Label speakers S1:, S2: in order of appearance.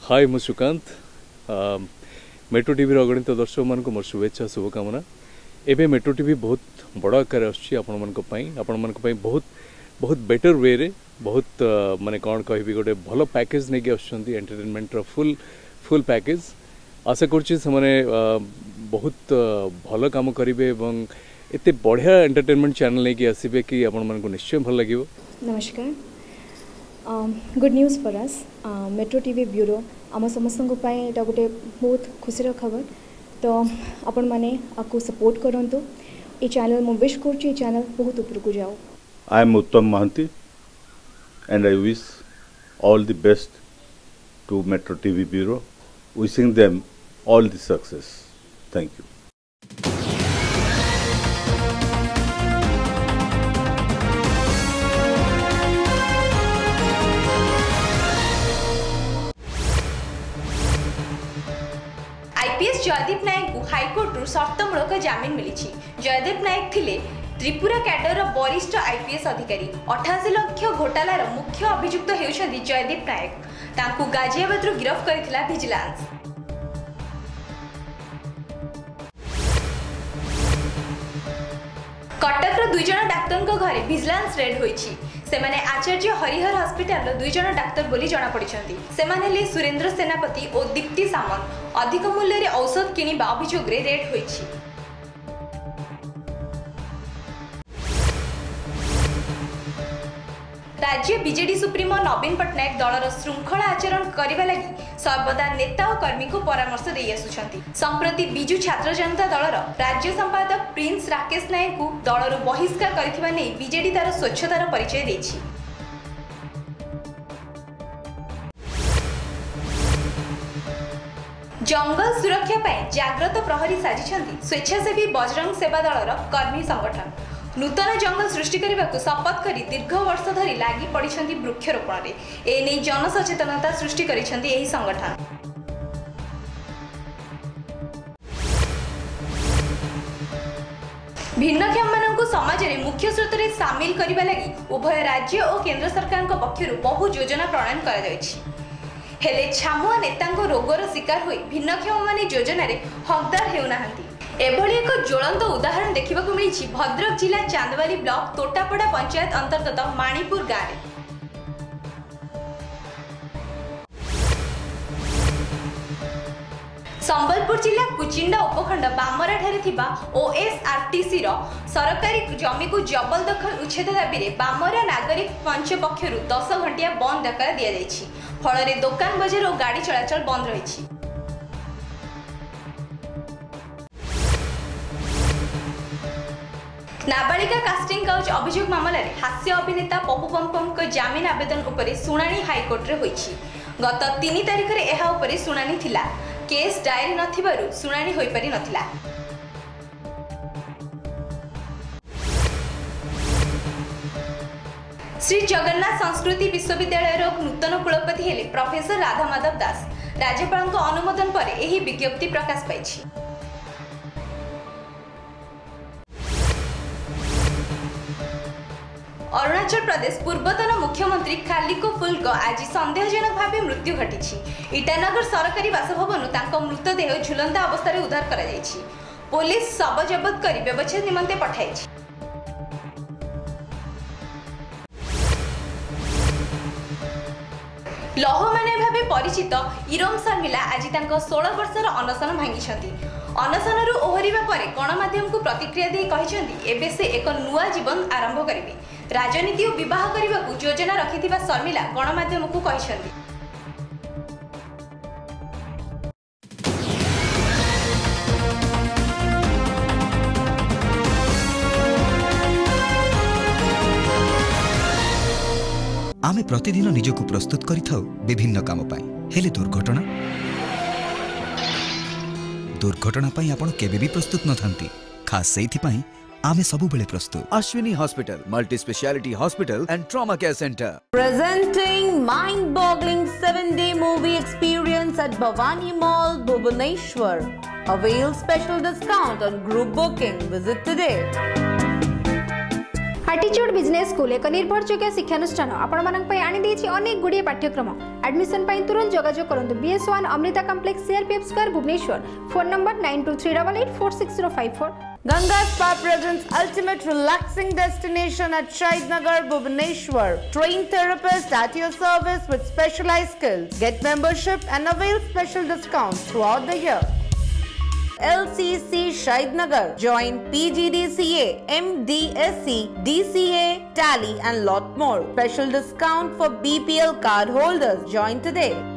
S1: हाय मु Sukanta metro TV अगणित दर्शक मान मोर शुभेच्छा शुभकामना। एबे मेट्रो टीवी बहुत बड़ आकार आपर बहुत बहुत बेटर वे रे बहुत माने कौन कहि गोटे भल पैकेज नहीं कि एंटरटेनमेंट फुल फुल पैकेज आशा करुच्ची से बहुत भल काम करेंगे एवं एते बढ़िया एंटरटेनमेंट चैनल नहीं कि आसबे कि आपण निश्चय भल लगे।
S2: नमस्कार। Good news for us metro TV bureau आम समस्त गोटे बहुत खुशी खबर। तो आपण मैंने आपको सपोर्ट करंतु ये चैनल मु विश कर चैनल बहुत ऊपर को जाओ।
S3: I am Uttam Mahanti and I wish all the best to Metro TV Bureau, wishing them all the success. Thank you.
S4: IPS Jaydeep Nayak को हाईकोर्ट रु शर्तमूलक जमीन मिली। जयदीप नायक थिले त्रिपुरा कैडर वरिष्ठ आईपीएस अधिकारी। 88 लाख घोटालार मुख्य अभियुक्त हेउछन्ति जयदीप नायक। तांकु गाजियाबाद रु गिरफ्त करिथिला विजिलेंस। कटक दुई जन डाक्तर घरे विजिलेंस रेड होईछि। सेमाने आचार्य हरिहर हॉस्पिटल दुई जन डाक्तर बोली जना पड़िछन्ति। सेमाने ले सुरेंद्र सेनापति और दीप्ति सामंत अधिक मूल्य रे औषध किनिबा अभियोग रे रेड होईछि। राज्य बीजेडी सुप्रीमो नवीन पट्टनायक दलर श्रृंखला आचरण करने लगी सर्वदा नेता और कर्मी को परामर्श दे आसुछन्ति। संप्रति बिजु छात्र जनता दलर राज्य संपादक प्रिंस राकेश नायक को दलर बहिष्कार करिथिबा नै बीजेडी तार स्वच्छतार परिचय देछि। जंगल सुरक्षा पाई जाग्रत प्रहरी साजिछन्ति स्वेच्छासेवी बजरंग सेवा दलर कर्मी संगठन। नूतन जंगल सृष्टि करने को शपथ करी दीर्घ वर्ष धरी लागी पड़िछन्ति वृक्षरोपण रे। एने जनसचेतनता सृष्टि करिछन्ति एही संगठन। भिन्नक्षम मानकु समाज रे मुख्य स्रोत रे शामिल करबा लागि उभय राज्य और केंद्र सरकार पक्षरु बहु योजना प्रणयन करा जायछि। हेले छामुआ नेतांको रोगर शिकार होई भिन्नक्षम माने योजना रे हकदार हेउनाहंती। एभली एक ज्वलंत उदाहरण देखा मिली भद्रक जिला चांदवाली ब्लॉक तोटापड़ा पंचायत अंतर्गत माणीपुर गाँव में। संबलपुर जिला कुचिंडा उपखंड बामरा थिबा ओएसआरटीसी रो सरकारी जमी को जबरदखल उच्छेद दाबी रे बामरा नागरिक मंच पक्षरु 10 घंटिया बंद डकरा दिया जायछि। फल रे दुकान बजार और गाड़ी चलाचल बंद रहिछि। नाबालिका कास्टिंग काउच अभियोग मामला रे हास्य अभिनेता पप्पू पमपम को जमीन आवेदन उपरे सुनानी हाईकोर्ट रे होईछि। गत 3 तारिख रे एहा उपरे सुनानी थिला। केस डायरी नथिबारु सुनानी होई पारि नथिला। श्री जगन्नाथ संस्कृति विश्वविद्यालय रो नूतन कुलपति हेले प्रोफेसर राधा माधव दास। राज्यपाल को अनुमोदन पर एही विज्ञप्ति प्रकाश पाइछि। अरुणाचल प्रदेश पूर्वतन मुख्यमंत्री खालिको फुल्को आज सन्देहजनक भाव मृत्यु घटी। ईटानगर सरकारी बासभवन तांको मृतदेह झुलंता अवस्था उद्धार करा जायछि। पुलिस शव जबत कर व्यवच्छेद निमंते पठाइछि। लौहमाने भावे परिचित इरम शर्मिला आज 16 वर्षर अनशन भांगी। अनशनरू ओहरिबा परे गणमाध्यम को प्रतिक्रिया दे कहिसेंती एबे से एक नुआ जीवन आरंभ करिवे। राजनीति और विवाह करने को योजना रखिथिबा शर्मिला गणमाध्यम को कहिसेंती।
S5: आमे प्रतिदिन निजको प्रस्तुत करिथाउ विभिन्न काम पाई। हेले दुर्घटना पाई आपण केबे भी प्रस्तुत न थांती। खास सेइथि पाई आमे सबु बेले प्रस्तुत। Ashwini hospital, multi speciality hospital and trauma care centre
S6: presenting mind-boggling 7-day movie experience at Bhavani Mall, Bhubaneswar. Avail special discount on group booking. Visit today.
S7: हार्टिच्यूड बिजनेस स्कूल एक निर्भरयोग्य शिक्षानुष्ठान आपण आनी अनेक गुड़िए पाठ्यक्रम एडमिशन तुरंत जोगाजोग करूँ BS1 Amrita complex CRPF square Bhubaneswar phone number 9238846054।
S6: Ganga Spa presents ultimate relaxing destination at Shaidnagar, Bhubaneswar. Trained therapists at your service with specialized skills. Get membership and avail special discounts throughout the year. LCC Shaidnagar. Join PGDCA, MDSC, DCA, Tally and lot more. Special discount for BPL card holders. Join today.